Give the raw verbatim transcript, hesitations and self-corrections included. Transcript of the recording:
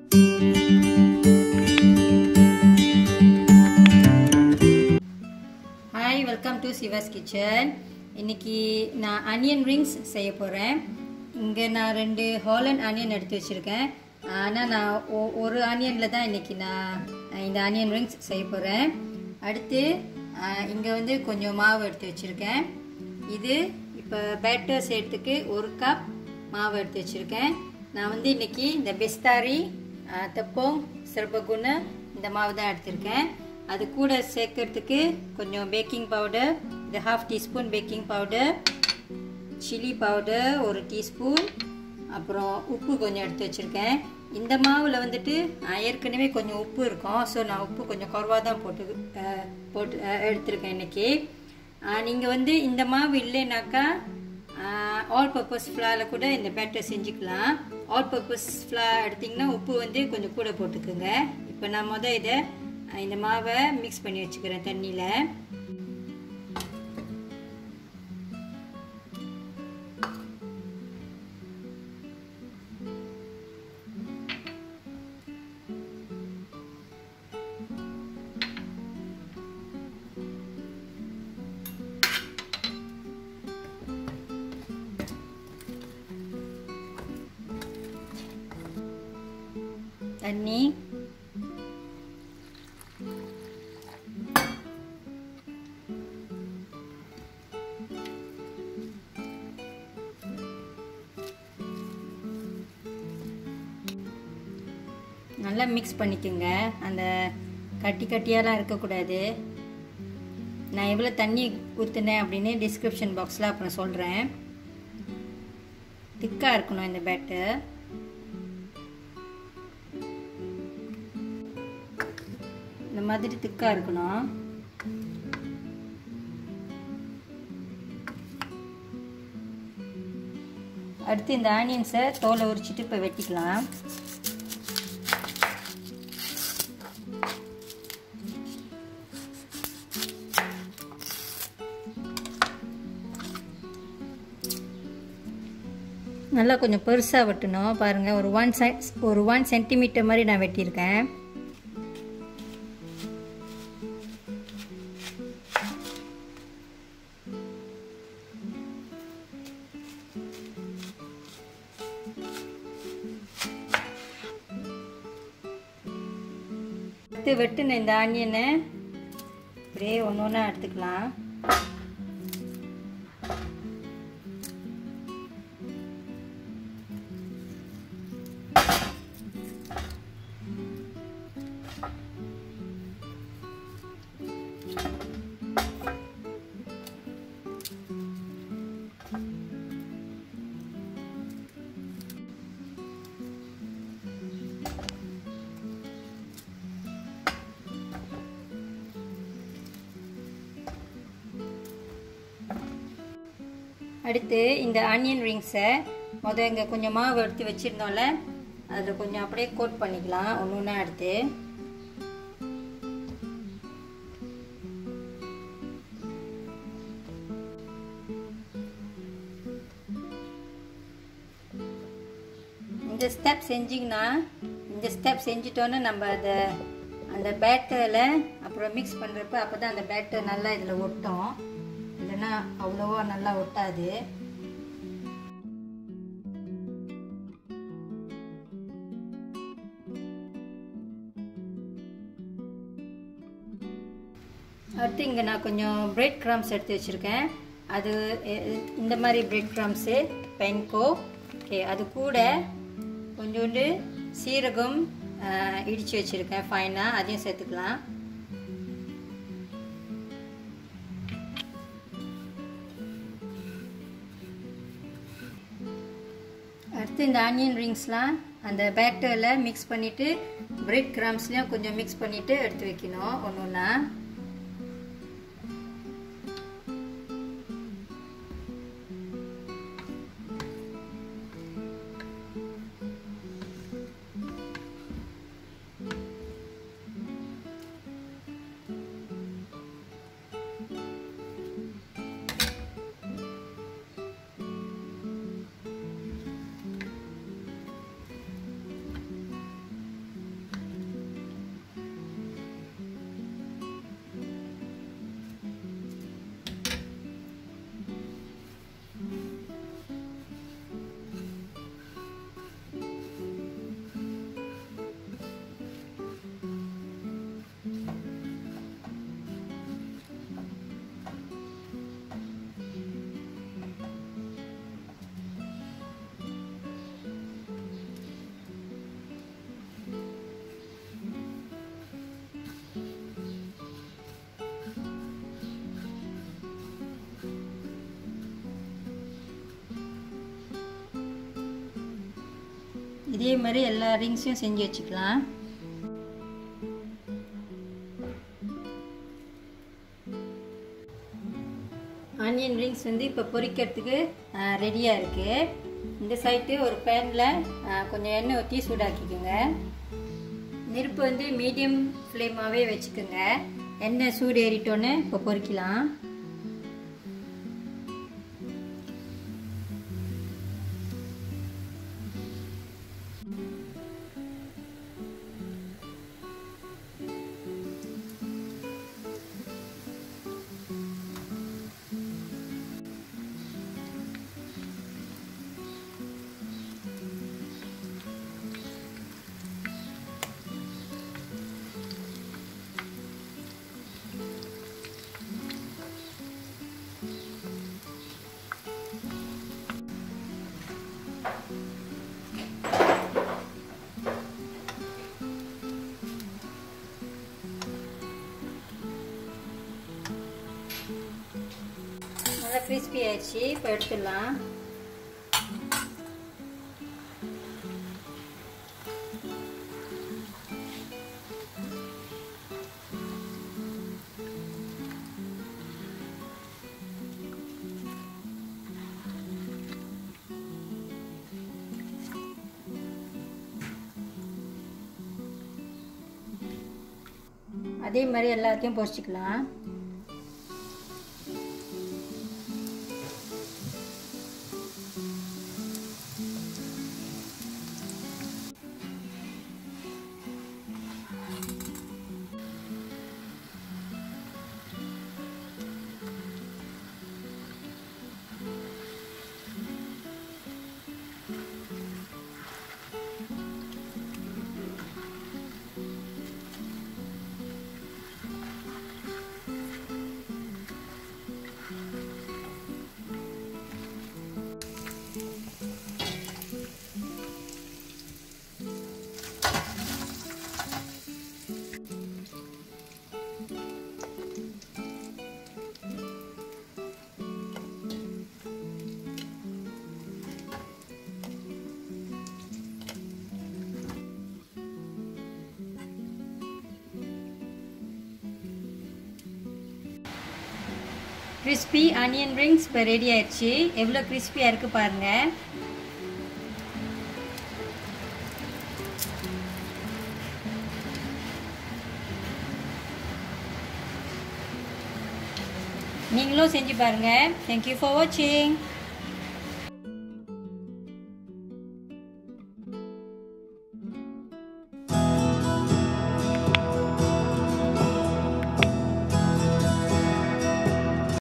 Hi, welcome to Siva's Kitchen. இன்னைக்கு நான் onion rings செய்ய போறேன். இங்க நான் ரெண்டு Holland onion எடுத்து வச்சிருக்கேன். ஆனா நான் ஒரு ஆனியன்ல தான் இன்னைக்கு நான் இந்த onion rings செய்ய போறேன். அடுத்து இங்க வந்து கொஞ்சம் மாவு எடுத்து வச்சிருக்கேன். இது இப்ப பேட்டர் செய்யறதுக்கு ஒரு கப் மாவு எடுத்து வச்சிருக்கேன். நான் வந்து இன்னைக்கு இந்த பெஸ்தாரி tepung serbaguna இந்த மாவு தான் எடுத்துர்க்கேன். அது கூட சேர்க்கிறதுக்கு கொஞ்சம் பேக்கிங் பவுடர், இது half teaspoon baking powder, chilli powder ஒரு டீஸ்பூன், அப்புறம் உப்பு கொஞ்சம் எடுத்து வச்சிருக்கேன். இந்த மாவுல வந்துட்டு ஏற்கனவே கொஞ்சம் உப்பு இருக்கும். ஸோ நான் உப்பு கொஞ்சம் குறைவாக தான் போட்டு போட்டு எடுத்துருக்கேன் இன்னைக்கு. நீங்கள் வந்து இந்த மாவு இல்லைனாக்கா ஆல் பர்பஸ் ஃப்ளாரில் கூட இந்த பேட்டர் செஞ்சுக்கலாம். ஆல் பர்பஸ் ஃப்ளார் எடுத்திங்கன்னா உப்பு வந்து கொஞ்சம் கூட போட்டுக்குங்க. இப்போ நான் மொதல் இதை இந்த மாவை மிக்ஸ் பண்ணி வச்சுக்கிறேன் தண்ணியில். தண்ணி, நல்லா மிக்ஸ் பண்ணிக்கோங்க. அந்த கட்டி கட்டியாலாம் இருக்கக்கூடாது. நான் எவ்வளோ தண்ணி ஊற்றுனேன் அப்படின்னு டிஸ்கிரிப்ஷன் பாக்ஸில் அப்புறம் சொல்கிறேன். திக்காக இருக்கணும் இந்த பேட்டர். இந்த மாதிரி திக்காக இருக்கணும். அடுத்து இந்த ஆனியன்ஸை தோலை உரிச்சிட்டு இப்போ வெட்டிக்கலாம். நல்லா கொஞ்சம் பெருசாக வெட்டணும். பாருங்கள், ஒரு ஒன் செ ஒரு ஒன் சென்டிமீட்டர் மாதிரி நான் வெட்டியிருக்கேன். அடுத்து வெட்டின இந்த ஆனியனை அப்படியே ஒன்று ஒன்றா எடுத்துக்கலாம். அடுத்து இந்த ஆனியன் ரிங்ஸை முதல் இங்கே கொஞ்சம் மாவு எடுத்து வச்சுருந்தோம்ல, அதில் கொஞ்சம் அப்படியே கோட் பண்ணிக்கலாம் ஒன்று ஒன்றா எடுத்து. இந்த ஸ்டெப் செஞ்சிங்கன்னா, இந்த ஸ்டெப் செஞ்சிட்டோன்னு நம்ம அதை அந்த பேட்டரில் அப்புறம் மிக்ஸ் பண்ணுறப்ப அப்போ தான் அந்த பேட்டர் நல்லா இதில் ஒட்டும். இல்லைன்னா அவ்வளோவா நல்லா ஒட்டாது. அடுத்து இங்கே நான் கொஞ்சம் பிரெட் கிரம்ஸ் எடுத்து வச்சுருக்கேன். அது இந்த மாதிரி பிரெட் கிரம்ஸு panko. ஓகே, அது கூட கொஞ்சோண்டு சீரகம் இடித்து வச்சுருக்கேன் ஃபைனாக, அதையும் சேர்த்துக்கலாம். அடுத்து இந்த ஆனியன் ரிங்ஸ்லாம் அந்த பேட்டரில் மிக்ஸ் பண்ணிவிட்டு பிரெட் கிரம்ஸ்லையும் கொஞ்சம் மிக்ஸ் பண்ணிவிட்டு எடுத்து வைக்கணும் ஒன்று ஒன்றா. இதே மாதிரி எல்லா ரிங்ஸையும் செஞ்சு வச்சுக்கலாம். ஆனியன் ரிங்ஸ் வந்து இப்போ பொரிக்கிறதுக்கு ரெடியாக இருக்குது. இந்த சைட்டு ஒரு பேனில் கொஞ்சம் எண்ணெய் ஊற்றி சூடாக்கிக்கோங்க. நெருப்பு வந்து மீடியம் ஃப்ளேமாகவே வச்சுக்கோங்க. எண்ணெய் சூடு ஏறிட்டோன்னு இப்போ பொரிக்கலாம். நல்லா கிறிஸ்பி ஆயிடுச்சு. இப்போ எடுத்துடலாம். அதே மாதிரி எல்லாத்தையும் பொரிச்சிக்கலாம். கிறிஸ்பி ஆனியன் ரிங்ஸ் இப்போ ரெடி ஆயிடுச்சு. எவ்வளோ கிறிஸ்பியாக இருக்குது பாருங்கள். நீங்களும் செஞ்சு பாருங்கள். தேங்க்யூ ஃபார் வாட்சிங்.